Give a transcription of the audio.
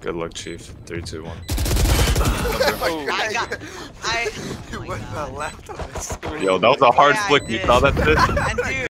Good luck, Chief. 3, 2, 1. You went left on the screen. Yo, that was a hard flick. You saw that shit? Dude.